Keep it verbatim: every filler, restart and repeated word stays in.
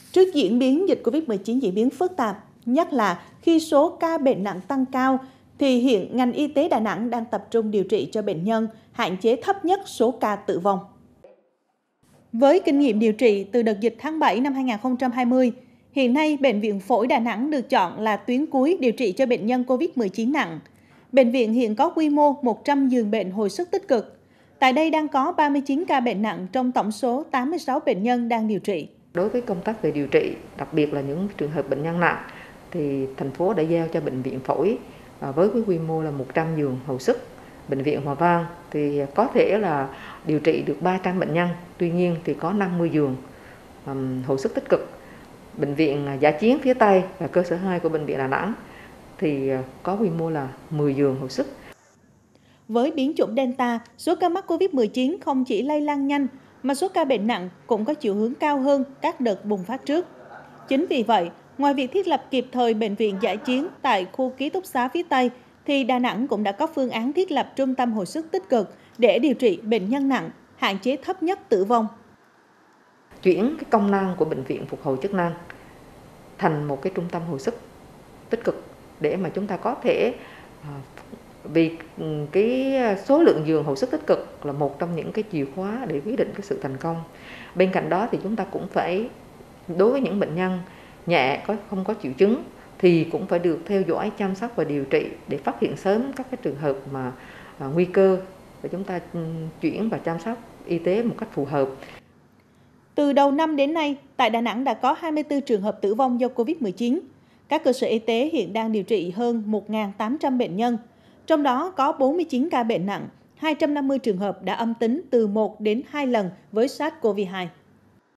Trước diễn biến dịch Covid mười chín diễn biến phức tạp, nhất là khi số ca bệnh nặng tăng cao, thì hiện ngành y tế Đà Nẵng đang tập trung điều trị cho bệnh nhân, hạn chế thấp nhất số ca tử vong. Với kinh nghiệm điều trị từ đợt dịch tháng bảy năm hai nghìn không trăm hai mươi, hiện nay Bệnh viện Phổi Đà Nẵng được chọn là tuyến cuối điều trị cho bệnh nhân Covid mười chín nặng. Bệnh viện hiện có quy mô một trăm giường bệnh hồi sức tích cực. Tại đây đang có ba mươi chín ca bệnh nặng trong tổng số tám mươi sáu bệnh nhân đang điều trị. Đối với công tác về điều trị, đặc biệt là những trường hợp bệnh nhân nặng, thì thành phố đã giao cho Bệnh viện Phổi với cái quy mô là một trăm giường hồi sức. Bệnh viện Hòa Vang thì có thể là điều trị được ba trăm bệnh nhân, tuy nhiên thì có năm mươi giường um, hồi sức tích cực. Bệnh viện Dã Chiến phía Tây và cơ sở hai của Bệnh viện Đà Nẵng thì có quy mô là mười giường hồi sức. Với biến chủng Delta, số ca mắc Covid mười chín không chỉ lây lan nhanh, mà số ca bệnh nặng cũng có chiều hướng cao hơn các đợt bùng phát trước. Chính vì vậy, ngoài việc thiết lập kịp thời Bệnh viện Dã Chiến tại khu ký túc xá phía Tây, thì Đà Nẵng cũng đã có phương án thiết lập trung tâm hồi sức tích cực để điều trị bệnh nhân nặng, hạn chế thấp nhất tử vong. Chuyển cái công năng của Bệnh viện Phục hồi chức năng thành một cái trung tâm hồi sức tích cực để mà chúng ta có thể, vì cái số lượng giường hồi sức tích cực là một trong những cái chìa khóa để quyết định cái sự thành công. Bên cạnh đó thì chúng ta cũng phải, đối với những bệnh nhân nhẹ có không có triệu chứng thì cũng phải được theo dõi, chăm sóc và điều trị để phát hiện sớm các cái trường hợp mà à, nguy cơ để chúng ta chuyển và chăm sóc y tế một cách phù hợp. Từ đầu năm đến nay, tại Đà Nẵng đã có hai mươi tư trường hợp tử vong do Covid mười chín. Các cơ sở y tế hiện đang điều trị hơn một nghìn tám trăm bệnh nhân, trong đó có bốn mươi chín ca bệnh nặng, hai trăm năm mươi trường hợp đã âm tính từ một đến hai lần với SARS-CoV hai.